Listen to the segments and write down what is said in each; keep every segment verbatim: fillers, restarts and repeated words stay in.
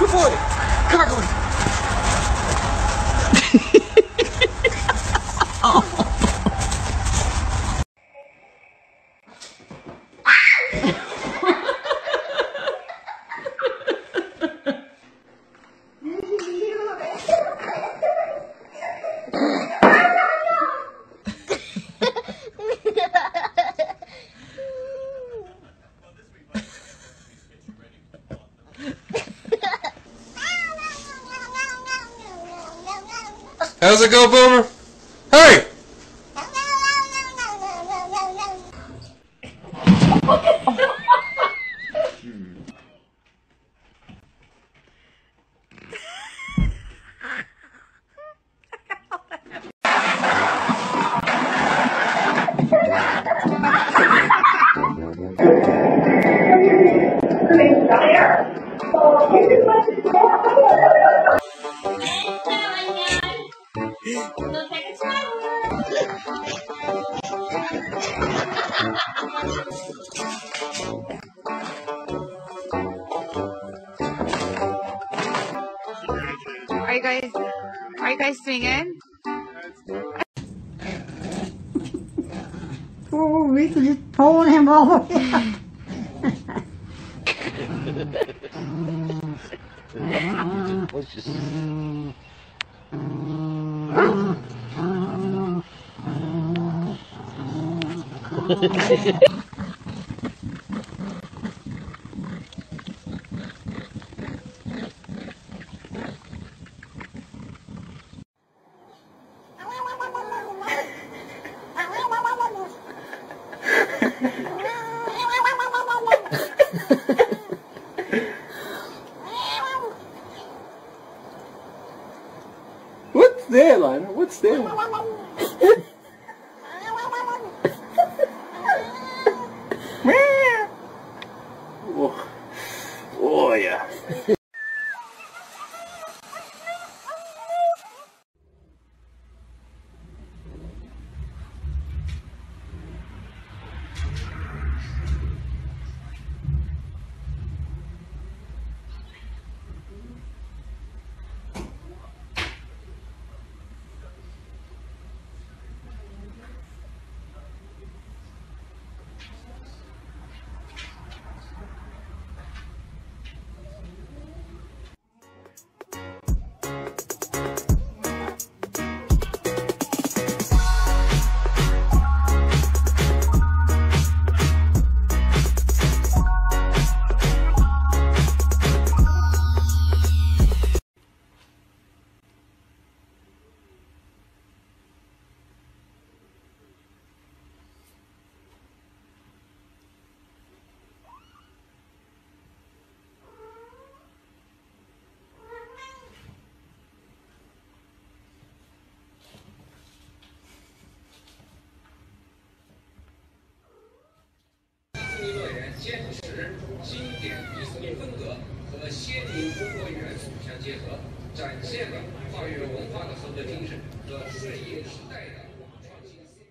Good boy. Gargoyle. Oh. How's it go, Boomer? Hey! Are you guys, are you guys singing? Oh, we could just pull him over. What's there, Lionel? What's there? Oh, oh yeah. 坚持经典艺术风格和先民中国元素相结合，展现了跨越文化的合作精神和顺应时代的创新思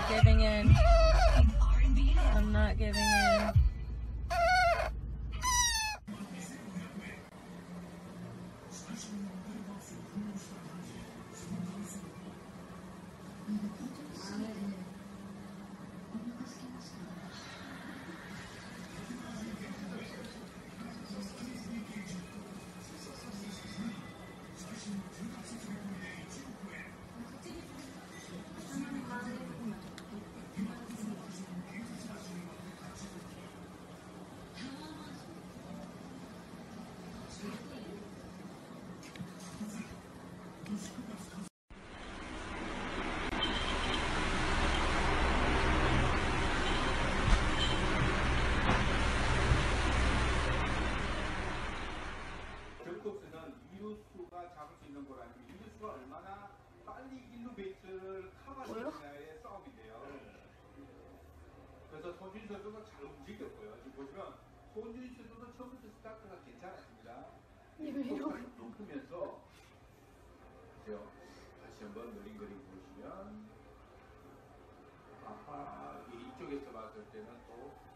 giving in. I'm not giving in. 전국수는 이루수가 잡을 수 있는 거라는 이루수가 얼마나 빨리 일루 베이스를 커버하느냐의 싸움인데요. 그래서 손준희 선수가 잘 움직였고요. 지금 보시면 손준희 선수도 처음부터 스타트가 괜찮았습니다. 속도가 높으면서 다시 한번 느린 그림 보시면 아빠 이쪽에서 봤을 때는 또